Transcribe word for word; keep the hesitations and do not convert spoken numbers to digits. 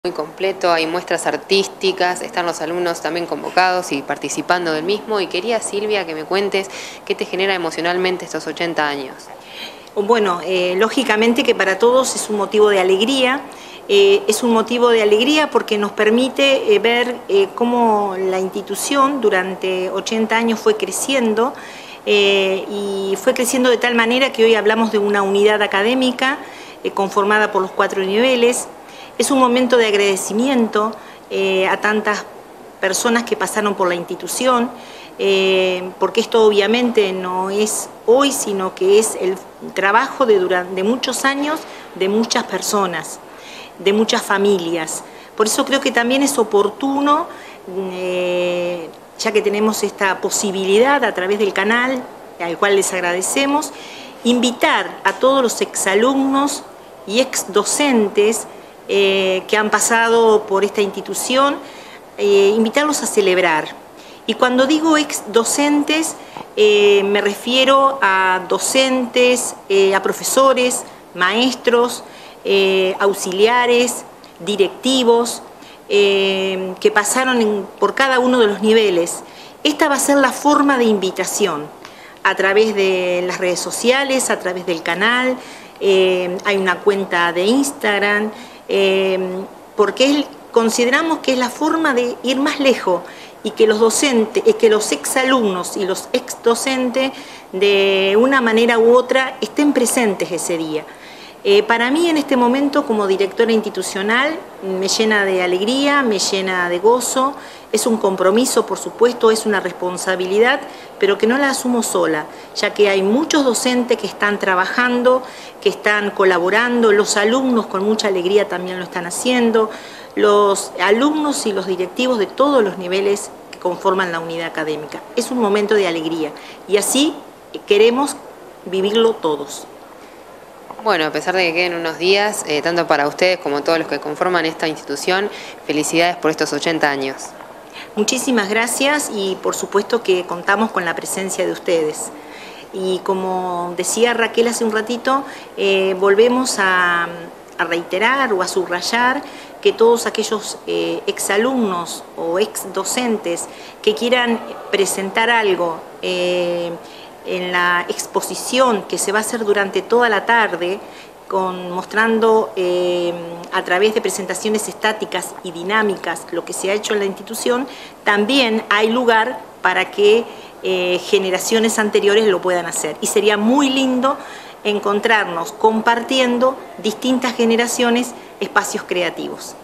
Muy completo, hay muestras artísticas, están los alumnos también convocados y participando del mismo. Y quería, Silvia, que me cuentes qué te genera emocionalmente estos ochenta años. Bueno, eh, lógicamente que para todos es un motivo de alegría, eh, es un motivo de alegría porque nos permite eh, ver eh, cómo la institución durante ochenta años fue creciendo eh, y fue creciendo de tal manera que hoy hablamos de una unidad académica eh, conformada por los cuatro niveles. Es un momento de agradecimiento eh, a tantas personas que pasaron por la institución, eh, porque esto obviamente no es hoy, sino que es el trabajo de, durante, de muchos años de muchas personas, de muchas familias. Por eso creo que también es oportuno, eh, ya que tenemos esta posibilidad a través del canal, al cual les agradecemos, invitar a todos los exalumnos y exdocentes Eh, que han pasado por esta institución, eh, invitarlos a celebrar. Y cuando digo ex docentes, eh, me refiero a docentes, eh, a profesores, maestros, eh, auxiliares, directivos, eh, que pasaron en, por cada uno de los niveles. Esta va a ser la forma de invitación, a través de las redes sociales, a través del canal, eh, hay una cuenta de Instagram, Eh, porque es, consideramos que es la forma de ir más lejos y que los docentes, eh, que los exalumnos y los exdocentes de una manera u otra estén presentes ese día. Eh, para mí en este momento como directora institucional me llena de alegría, me llena de gozo, es un compromiso por supuesto, es una responsabilidad, pero que no la asumo sola, ya que hay muchos docentes que están trabajando, que están colaborando, los alumnos con mucha alegría también lo están haciendo, los alumnos y los directivos de todos los niveles que conforman la unidad académica. Es un momento de alegría y así queremos vivirlo todos. Bueno, a pesar de que queden unos días, eh, tanto para ustedes como todos los que conforman esta institución, felicidades por estos ochenta años. Muchísimas gracias y por supuesto que contamos con la presencia de ustedes. Y como decía Raquel hace un ratito, eh, volvemos a, a reiterar o a subrayar que todos aquellos eh, exalumnos o exdocentes que quieran presentar algo eh, en la exposición que se va a hacer durante toda la tarde, con, mostrando eh, a través de presentaciones estáticas y dinámicas lo que se ha hecho en la institución, también hay lugar para que eh, generaciones anteriores lo puedan hacer. Y sería muy lindo encontrarnos compartiendo distintas generaciones espacios creativos.